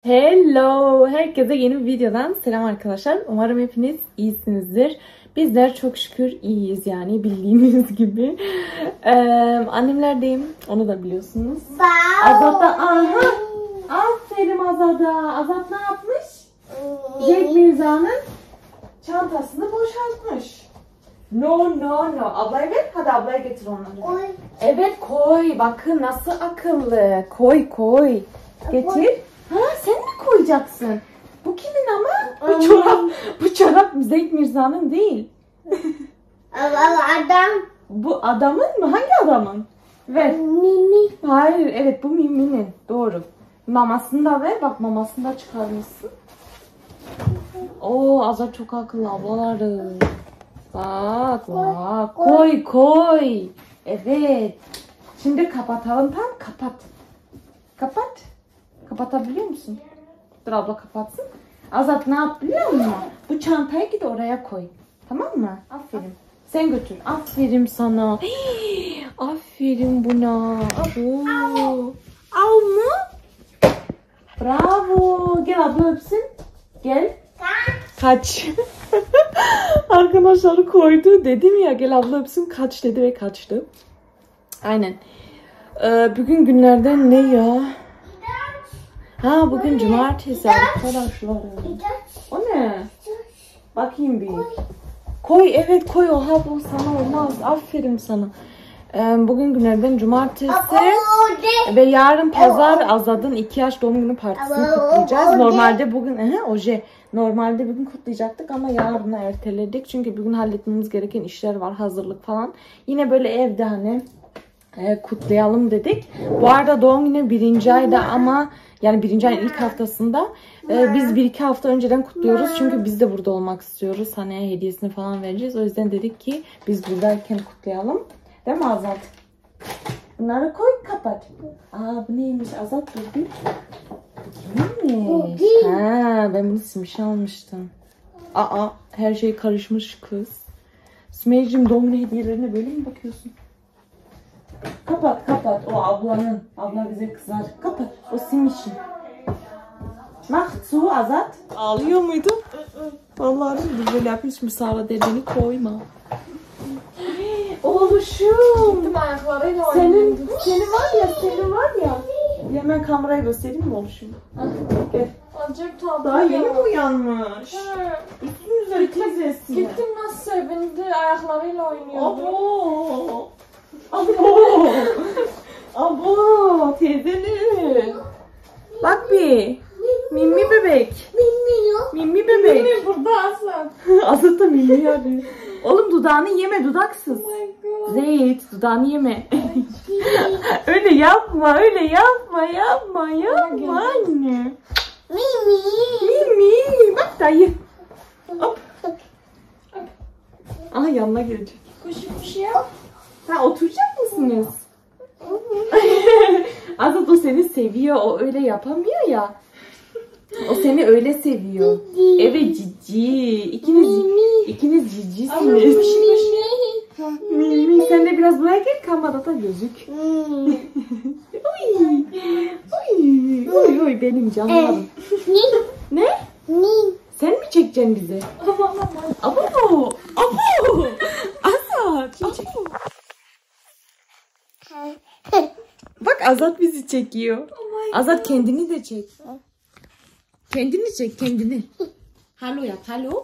Hello! Herkese yeni bir videodan selam arkadaşlar. Umarım hepiniz iyisinizdir. Bizler çok şükür iyiyiz yani bildiğiniz gibi. Annemlerdeyim. Onu da biliyorsunuz. Azat'ta aha! Aferin Azat'a. Azat ne yapmış? Cenk Mirza'nın çantasını boşaltmış. No. Ablaya ver. Hadi ablaya getir onları. Koy. Evet koy. Bakın nasıl akıllı. Koy. Getir. Ha sen mi koyacaksın? Bu kimin ama? Bu çorap Cenk Mirza'nın değil. Adam. Bu adamın mı? Hangi adamın? Ver. Mimi. Hayır evet bu Mimi'nin. Doğru. Mamasını da ver. Bak mamasını da çıkarmışsın. Oo Azat çok akıllı ablaları. Bak. Koy. Evet. Şimdi kapatalım. Tamam kapat. Kapatabiliyor musun? Dur abla kapatsın. Azat ne yap biliyor musun? Bu çantayı git oraya koy. Tamam mı? Aferin. Sen götür. Aferin sana. Hii, aferin buna. Al mı? Bravo. Gel abla öpsün. Gel. Kaç. Arkadaşlar koydu. Dedim ya gel abla öpsün. Kaç dedi ve kaçtı. Aynen. Bugün günlerden ne ya? Ha bugün cumartesi arkadaşlar. O ne? Bakayım bir. Koy evet koy. Oha bu sana olmaz. Aferin sana. Bugün günlerden cumartesi ve yarın pazar Azad'ın 2 yaş doğum günü partisini kutlayacağız. Normalde bugün Normalde bugün kutlayacaktık ama yarına erteledik. Çünkü bugün halletmemiz gereken işler var, hazırlık falan. Yine böyle evde hani kutlayalım dedik. Bu arada doğum günü 1. ayda ama yani 1. ayın ilk haftasında biz 1-2 hafta önceden kutluyoruz. Çünkü biz de burada olmak istiyoruz. Hani hediyesini falan vereceğiz. O yüzden dedik ki biz buradayken kutlayalım. Değil mi Azat? Bunları koy kapat. Aa bu neymiş Azat dur bir. Neymiş? Ha ben bunu Simiş'e almıştım. Aa her şey karışmış kız. Sümeyciğim doğum günü hediyelerine böyle mi bakıyorsun? Kapat. O ablanın. Abla bize kızar. Kapat. O Simiş'in. Mahsu Azat. Ağlıyor muydu? Vallahi biz böyle yapmış Sara dediğini koyma. Oğluşum. Senin var ya. Hemen kamerayı göstereyim mi oğluşum? Gel. Acayip tatlı. Daha yeni mi uyanmış? Üstünüze teyzesi. Gittim nasıl sevindi. Ayaklarıyla oynuyordu. Abo teyzenin. Bak bir. Mimi bebek. Mimi bebek. Mimi burada Azat. Azat da Mimi yani. Oğlum dudağını yeme dudaksız. Zeyt dudağını yeme. öyle yapma anne. Mimi. Bak dayı. Hop. Aha yanına gelecek. Kuş yap. Ha oturacak mısınız? Azat o seni seviyor. O öyle yapamıyor ya. O seni öyle seviyor. Evet cici. İkiniz cicisiniz. Mimi sen de biraz buraya gel kamerada gözük. Oy benim canlarım. Ne? Sen mi çekeceksin bizi? Abo. Azat. Bak Azat bizi çekiyor. Azat kendini de çek. Kendini çek kendini. Halo yap halo.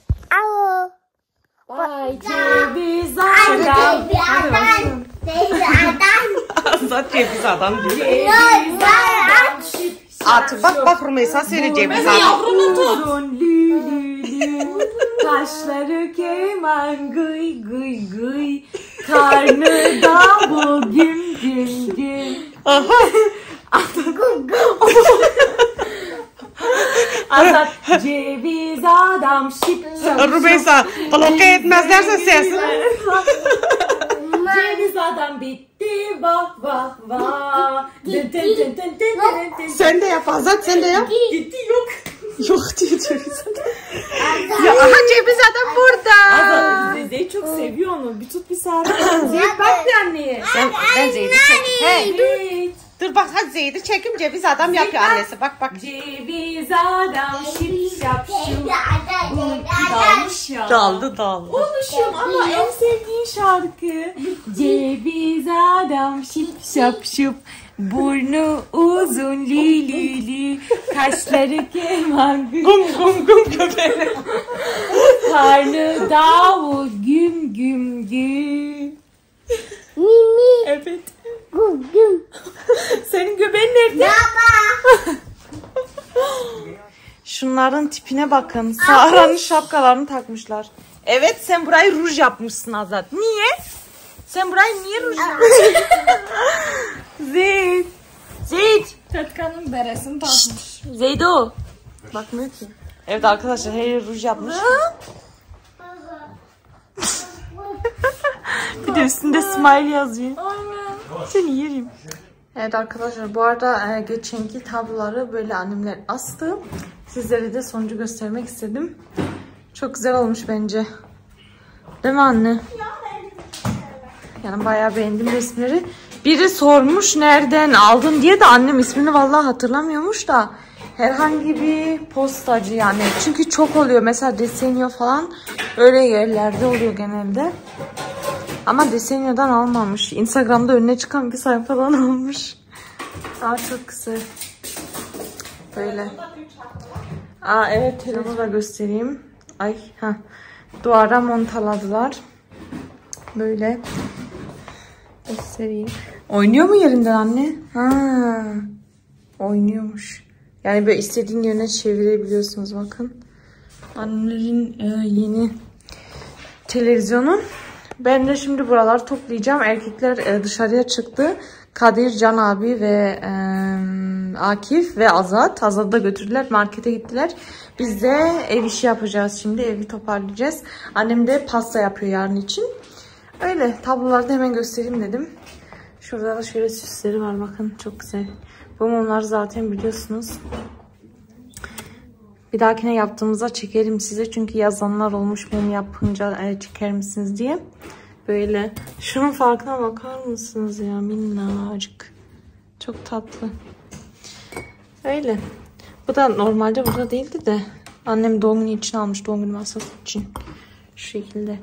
Bye ceviz adam. Azat ceviz adam diyor. At bak Rümeysa söyle ceviz adam. Kaşları keman gıy. Karnı da bugün gün. Azat ceviz adam şip. Rümeysa bloke etmezlerse sensin. Ceviz adam bitti vah. Sen de yap Azat sen de yap. Gitti yok. Yok diyor ceviz adam. Ya aha ceviz adam burada. Azat Zeyt çok seviyor onu. Bir tut bir saat. Zeyt bak bir anneye. Ben Zeyt'i çek. Zeyt. Dur bak hadi Zeydi çekim ceviz adam yapıyor annesi. Bak bak. Ceviz adam şip şap şup. Dalmış ya. Daldı. Unutmuşum ama en sevdiğim şarkı. Ceviz adam şip şap şup. Burnu uzun lülülü. Kaşları keman Gum köpeği. karnı davul güm güm güm. Evet. Güm güm. Senin göbeğin nerede? Şunların tipine bakın. Sahra'nın şapkalarını takmışlar. Evet sen burayı ruj yapmışsın Azat. Niye? Sen burayı niye ruj yapmışsın? Zeyd. Tetkanın beresini takmış. Zeydo. Bakmıyor ki. Evet arkadaşlar her yeri ruj yapmış. Bir de üstünde smile yazıyor. Aynen. Seni yerim. Evet arkadaşlar bu arada geçenki tabloları böyle annemler astı. Sizlere de sonucu göstermek istedim. Çok güzel olmuş bence. Değil mi anne? Yani bayağı beğendim resimleri. Biri sormuş nereden aldın diye de annem ismini vallahi hatırlamıyormuş da. Herhangi bir postacı yani. Çünkü çok oluyor. Mesela Desenio falan öyle yerlerde oluyor genelde. Ama Desenio'dan almamış. Instagram'da önüne çıkan bir sayfadan almış. Aa çok güzel. Böyle. Aa evet telefonu da göstereyim. Ay ha. Duvara montaladılar. Böyle. Göstereyim. Oynuyor mu yerinden anne? Ha. Oynuyormuş. Yani böyle istediğin yöne çevirebiliyorsunuz bakın. Annelerin yeni televizyonu. Ben de şimdi buraları toplayacağım. Erkekler dışarıya çıktı. Kadir, Can abi ve Akif ve Azat. Azat'ı da götürdüler. Markete gittiler. Biz de ev işi yapacağız şimdi. Evi toparlayacağız. Annem de pasta yapıyor yarın için. Öyle tabloları da hemen göstereyim dedim. Şurada da şöyle süsleri var. Bakın çok güzel. Bu mumlar zaten biliyorsunuz. Bir dahakine yaptığımızda çekerim size. Çünkü yazanlar olmuş mum yapınca çeker misiniz diye. Böyle. Şunun farkına bakar mısınız ya? Minnacık. Çok tatlı. Öyle. Bu da normalde burada değildi de. Annem doğum günü için almış. Doğum günü masası için. Şu şekilde.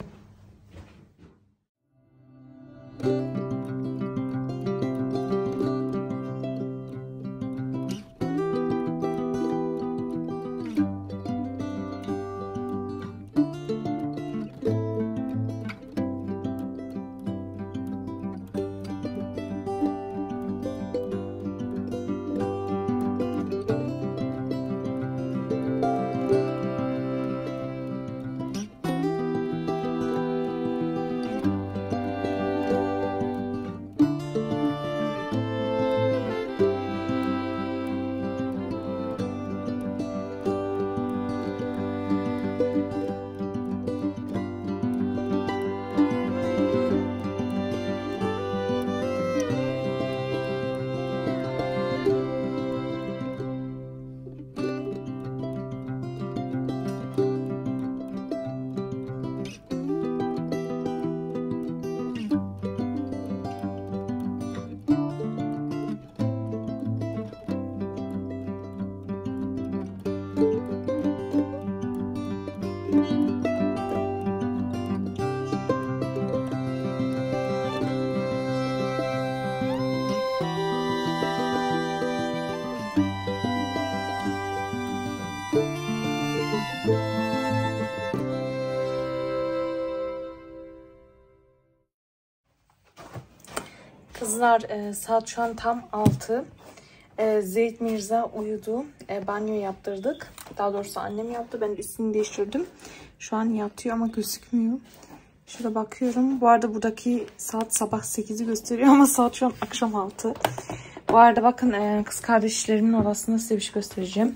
Kızlar saat şu an tam 6. Zeyd Mirza uyudu. Banyo yaptırdık. Daha doğrusu annem yaptı. Ben üstünü değiştirdim. Şu an yatıyor ama gözükmüyor. Şurada bakıyorum. Bu arada buradaki saat sabah 8'i gösteriyor ama saat şu an akşam 6. Bu arada bakın kız kardeşlerimin odasında size bir şey göstereceğim.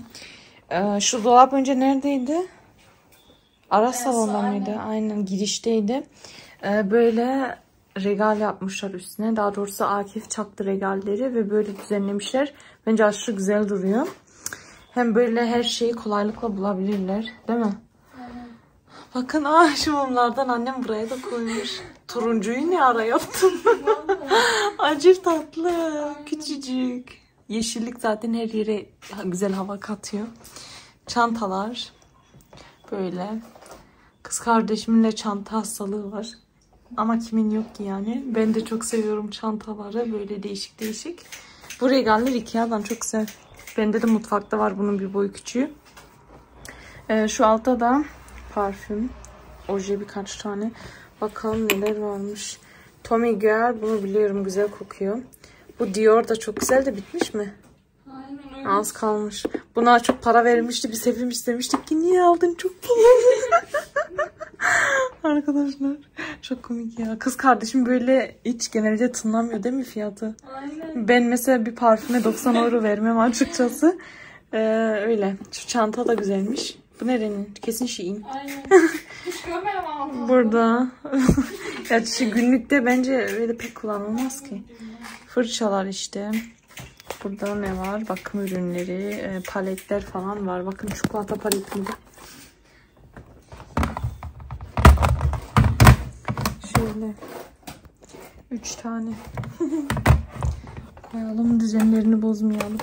Şu dolap önce neredeydi? Ara salonda mıydı? Aynen girişteydi. Böyle regal yapmışlar üstüne. Daha doğrusu Akif çaktı regalleri ve böyle düzenlemişler. Bence aşırı güzel duruyor. Hem böyle her şeyi kolaylıkla bulabilirler. Değil mi? Bakın şu mumlardan annem buraya da koymuş. Turuncuyu ne ara yaptım? Acır tatlı. Küçücük. Yeşillik zaten her yere güzel hava katıyor. Çantalar. Böyle. Kız kardeşimin de çanta hastalığı var. Ama kimin yok ki yani. Ben de çok seviyorum çantaları. Böyle değişik değişik. Bu regaller Ikea'dan çok güzel. Bende de mutfakta var bunun bir boy küçüğü. Şu altta da parfüm. Oje birkaç tane. Bakalım neler varmış. Tommy Girl. Bunu biliyorum. Güzel kokuyor. Bu Dior da çok güzel de bitmiş mi? Aynen öyle. Az kalmış. Buna çok para verilmişti. Biz hepimiz demiştik ki niye aldın çok pahalı. Arkadaşlar çok komik ya. Kız kardeşim böyle hiç genelde tınlamıyor değil mi fiyatı? Aynen. Ben mesela bir parfüme 90 euro vermem açıkçası. Öyle. Şu çanta da güzelmiş. Bu nerenin? Kesin Shein. Aynen. Hiç görmedim ama. Burada. Ya günlükte bence öyle pek kullanılmaz ki. Fırçalar işte. Burada ne var? Bakım ürünleri, paletler falan var. Bakın çikolata paleti gibi. Şöyle 3 tane koyalım, düzenlerini bozmayalım.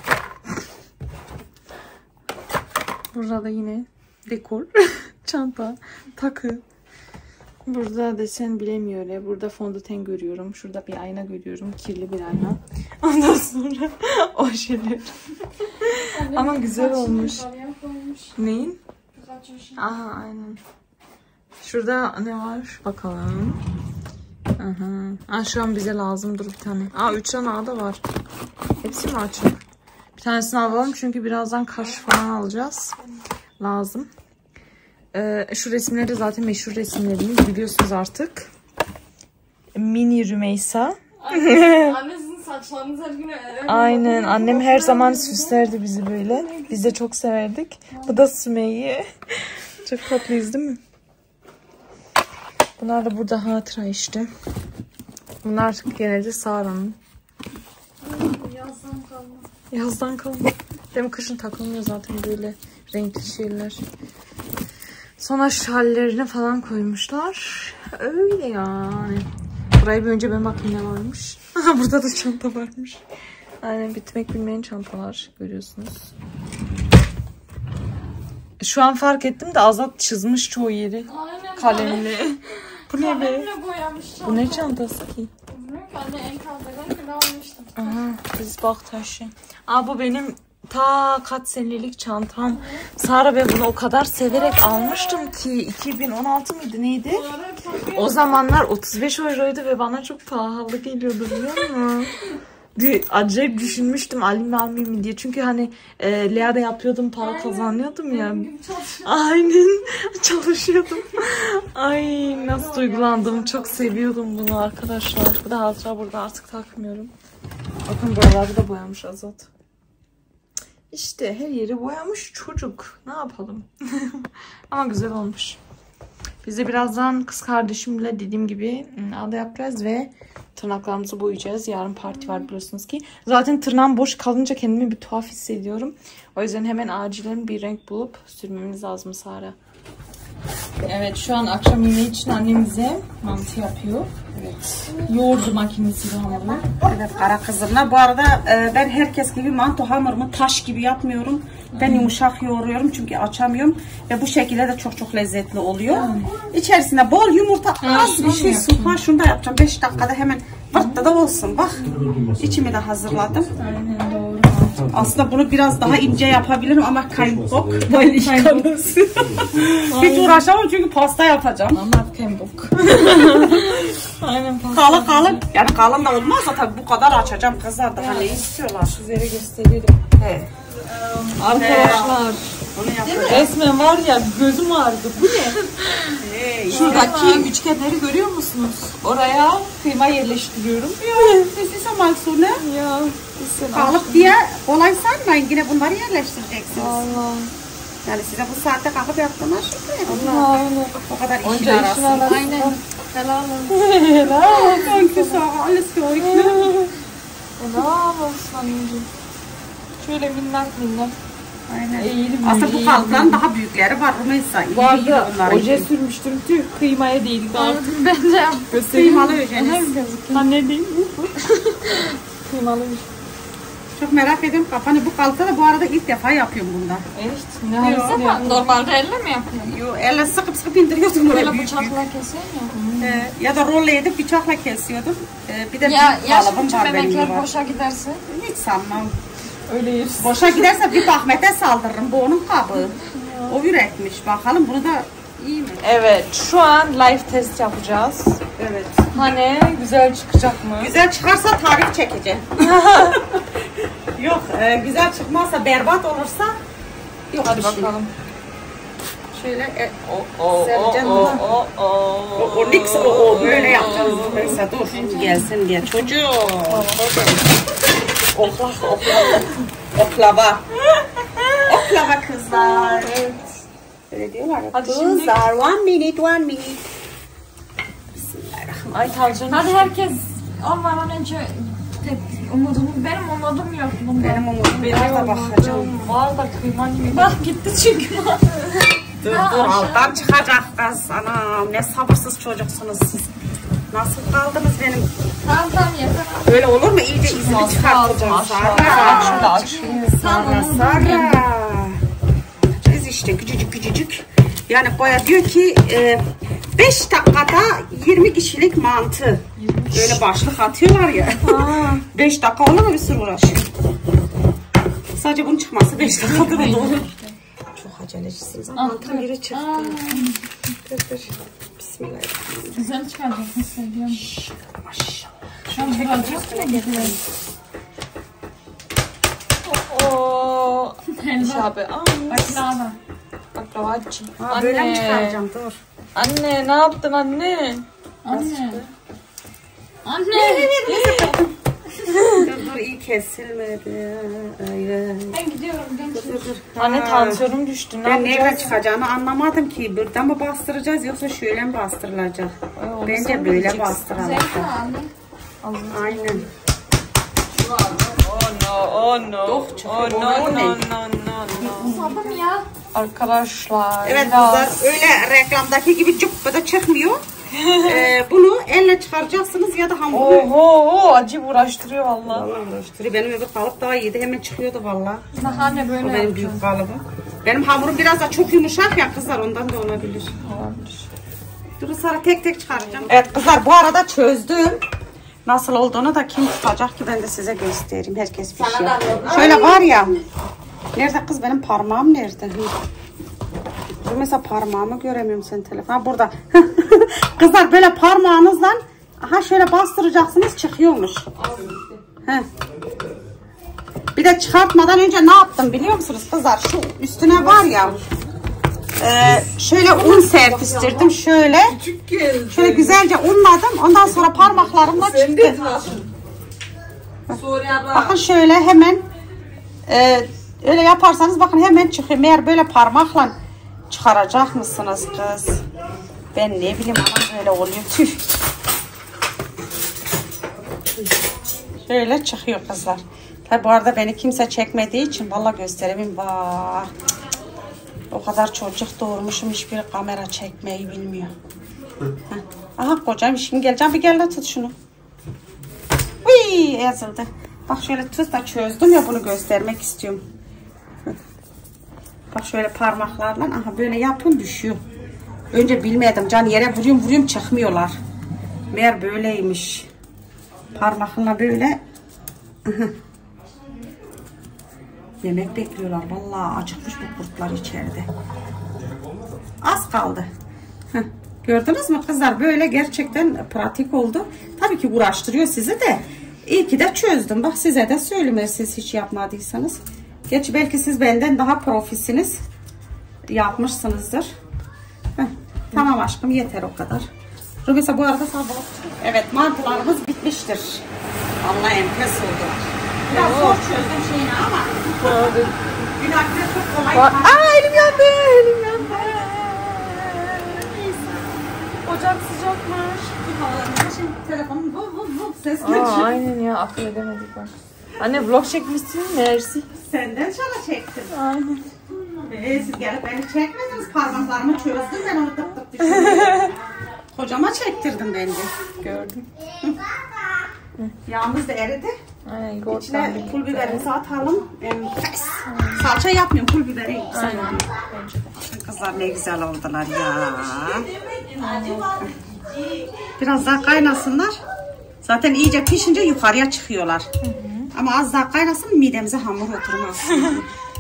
Burada da yine dekor, çanta, takı. Burada desen bilemiyor ya. Burada fondöten görüyorum. Şurada bir ayna görüyorum. Kirli bir ayna. Ondan sonra ojeler. Ama güzel olmuş. Neyin? Aha aynen. Şurada ne var? Bakalım. Aha. Şu an bize lazımdır bir tane. 3 tane da var. Hepsi mi açık? Bir tanesini alalım çünkü birazdan kaş falan alacağız. Lazım. Şu resimleri zaten meşhur resimlerimiz biliyorsunuz artık. Mini Rümeysa. Annesinin saçlarını her gün Aynen. Annem her zaman süslerdi bizi böyle. Biz de çok severdik. Bu da Sümeyye. Çok tatlıyız değil mi? Bunlar da burada hatıra işte. Bunlar genelde Sara'nın. Yazdan kalma. Yazdan kalma. Değil mi? Kışın takılmıyor zaten böyle renkli şeyler. Sonra şallerini falan koymuşlar. Öyle yani. Buraya bir önce ben bakayım ne varmış. Burada da çanta varmış. Aynen bitmek bilmeyen çantalar görüyorsunuz. Şu an fark ettim de Azat çizmiş çoğu yeri. Aynen. Kalemle. Bu ne be? Kalemle boyamış çanta. Bu ne çantası ki? Bilmiyorum ki anne en kaldırdan bile almıştım. Aha, biz bak taşı. Bu benim ta kaç senelik çantam. Sara ben bunu o kadar severek almıştım ki 2016 mıydı neydi? O zamanlar 35 euroydu ve bana çok pahalı geliyordu biliyor musun? Acayip düşünmüştüm alayım mı almayayım mı diye. Çünkü hani Lea'da yapıyordum para kazanıyordum ya. Aynen çalışıyordum. Ay nasıl duygulandım. Çok seviyordum bunu arkadaşlar. Bu da hatıra burada artık takmıyorum. Bakın buraları da boyamış Azat. İşte her yeri boyamış çocuk. Ne yapalım? Ama güzel olmuş. Biz de birazdan kız kardeşimle dediğim gibi ağda yapacağız ve tırnaklarımızı boyayacağız. Yarın parti var biliyorsunuz ki. Zaten tırnağım boş kalınca kendimi bir tuhaf hissediyorum. O yüzden hemen acilen bir renk bulup sürmemiz lazım Sara. Evet şu an akşam yemeği için annem bize mantı yapıyor. Evet. Yoğurdu makinesiyle hamuru. Evet kara kızımlar. Bu arada ben herkes gibi manto hamurumu taş gibi yapmıyorum. Ben yumuşak yoğuruyorum çünkü açamıyorum. Ve bu şekilde de çok çok lezzetli oluyor. İçerisine bol yumurta, az bir şey su. Şunu da yapacağım. 5 dakikada hemen vırtta da olsun. Bak içimi de hazırladım. Aynen doğru. Aslında bunu biraz daha ince yapabilirim ama kayınbok böyle iş konusu. Hiç uğraşamam çünkü pasta yapacağım. Ama kembok. Aynen pasta. Kalın kalın. Yani kalın da olmazsa tabii bu kadar açacağım. Kızlar da hani istiyorlar. Sizlere gösteririm. Evet. Arkadaşlar resmen var ya gözüm ağrıdı. Bu ne? Şuradaki üçgenleri görüyor musunuz? Oraya kıyma yerleştiriyorum. Siz Malsune. Ya. Kalıp diye kolay sanmayın. Yine bunları yerleştireceksiniz. Allah. Yani size bu saatte kalkıp yaptığına şükür. Aynen. O kadar işin Onca işin arasında. arasında. Aynen. Helal olsun. Helal. Danke sağ alles für euch. Helal olsun anneciğim. Şöyle minnak minnak. Aynen. İyiyim, Aslında bu kalıpların daha büyükleri var. Rümeysa. İyi Vardı. değil onların. Oje sürmüştüm. Tüh kıymaya değdik. Ben de yaptım. Kıymalı öjeniz. Anne değil mi? Kıymalıymış. Çok merak ediyorum kafanı. Bu kalıpta da bu arada ilk defa yapıyorum bunda. Evet. Ne halisini yaptın? Normalde elle mi yapıyorsun? Yo, elle sıkıp indiriyordum böyle Böyle büyük bıçakla büyük. kesiyorsun ya. Ya da rolle edip bıçakla kesiyordum. Bir de Ya büyük yaşım kalıbım için var benim bebekler var. boşa giderse. Hiç sanmam. Öyle yeriz. Boşa giderse bir Ahmet'e saldırırım. Bu onun kabı. O üretmiş. Bakalım bunu da iyi mi? Evet. Şu an live test yapacağız. Evet. Hani güzel çıkacak mı? Güzel çıkarsa tarif çekeceğim. Yok güzel çıkmazsa berbat olursa yok Hadi bir şey. bakalım. Şöyle O Seveceğim bunu. o nix o böyle yapacağız. Neyse dur gelsin diye çocuğum. Oklava. Oklava kızlar. Evet. Öyle diyorlar ya. Hadi Kızlar one minute. Bismillahirrahmanirrahim. Ay tansiyon. Hadi herkes olmadan önce benim umudum yok bunda. Benim umudum biraz da bakacağım. Var da kıyman gibi. Bak gitti çünkü. Dur alttan çıkacak kız. Anam ne sabırsız çocuksunuz siz. Nasıl kaldınız benim? Tamam yeter. Böyle olur mu? İyice izini çıkartacağım. Aşağı aç. Sara. Biz işte küçücük. Yani Boya diyor ki 5 dakikada 20 kişilik mantı. Böyle başlık atıyorlar ya. 5 dakika olur mu bir sürü uğraşıyor. Sadece bunun çıkması 5 dakikada da olur. Çok acelecisiniz. Mantım yeri çıktı. Dur. Bismillahirrahmanirrahim. Güzel çıkaracaksın seviyorum. Maşallah. Şunu birazcık mı gidiyor? Oo. Helva. Abi. Baklava. Baklava açayım. Böyle mi çıkaracağım? Dur. Anne ne yaptın anne? Anne. Dur iyi kesilmedi. Aynen. Ben gidiyorum. Dur. Anne tansiyonum düştü. Ne Ben nereden yapacağız? çıkacağını anlamadım ki. Buradan mı bastıracağız yoksa şöyle mi bastırılacak? Ay, onu Bence sen böyle bileceksin. bastıralım. Zeytin anne. Aynen. Oh no. Of, çok Oh no o ne? no. Uzadım ya. Arkadaşlar. Evet biraz- kızlar öyle reklamdaki gibi cıppıda çıkmıyor. Bunu elle çıkaracaksınız ya da hamurla. Oho acı uğraştırıyor valla. Vallahi uğraştırıyor. Benim öbür kalıp daha iyiydi. Hemen çıkıyordu vallahi. Daha anne böyle O benim yapacağım. büyük kalıbım. Benim hamurum biraz da çok yumuşak ya kızlar ondan da olabilir. Dur Sara tek çıkaracağım. Evet kızlar bu arada çözdüm. Nasıl olduğunu da kim tutacak ki ben de size göstereyim. Herkes bir şey. Şöyle var ya. Nerede kız benim parmağım nerede? Dur mesela parmağımı göremiyorum senin telefon. Ha burada. Kızlar böyle parmağınızla şöyle bastıracaksınız çıkıyormuş. Heh. Bir de çıkartmadan önce ne yaptım biliyor musunuz kızlar? Şu üstüne var ya. Şöyle un serpiştirdim şöyle. Şöyle güzelce unladım. Ondan sonra parmaklarımla çıktı. Bakın şöyle hemen öyle yaparsanız bakın hemen çıkıyor. Meğer böyle parmakla çıkaracak mısınız kız? Ben ne bileyim ama böyle oluyor. Tüh. Şöyle çıkıyor kızlar. Tabi bu arada beni kimse çekmediği için vallahi gösteremem. Bak. O kadar çocuk doğurmuşum hiçbir kamera çekmeyi bilmiyor. Heh. Aha kocam şimdi geleceğim bir gel de tut şunu. Uy ezildi. Bak şöyle tut da çözdüm ya bunu göstermek istiyorum. Bak şöyle parmaklarla aha böyle yapın düşüyor. Önce bilmiyordum can yere vuruyorum çıkmıyorlar. Meğer böyleymiş. Parmakla böyle. Yemek bekliyorlar. Vallahi acıkmış bu kurtlar içeride. Az kaldı. Gördünüz mü kızlar? Böyle gerçekten pratik oldu. Tabii ki uğraştırıyor sizi de. İyi ki de çözdüm. Bak size de söyleyeyim siz hiç yapmadıysanız. Gerçi belki siz benden daha profisiniz. Yapmışsınızdır. Tamam aşkım yeter o kadar. Rumeysa bu arada sabah. Evet mantılarımız bitmiştir. Vallahi enfes oldular. Biraz zor çözdüm şeyini ama. Günahkar çok kolay. Aa elim yandı. Elim yandı. Ocak sıcakmış. Şimdi telefonum bu ses Aa, aynen ya akıl edemedik bak. Anne vlog çekmişsin mersi. Senden sonra çektim. Aynen. Siz gelip beni çekmediniz. Parmaklarımı çözdüm ben onu tık tık düşündüm. Kocama çektirdim ben de. Gördüm. Yağımız da eridi. Aynen İçine pul biberimizi atalım. Salça yapmıyorum, pul biberi. Aynen. Kızlar ne güzel oldular ya. Biraz daha kaynasınlar. Zaten iyice pişince yukarıya çıkıyorlar. Ama az daha kaynasın midemize hamur oturmaz.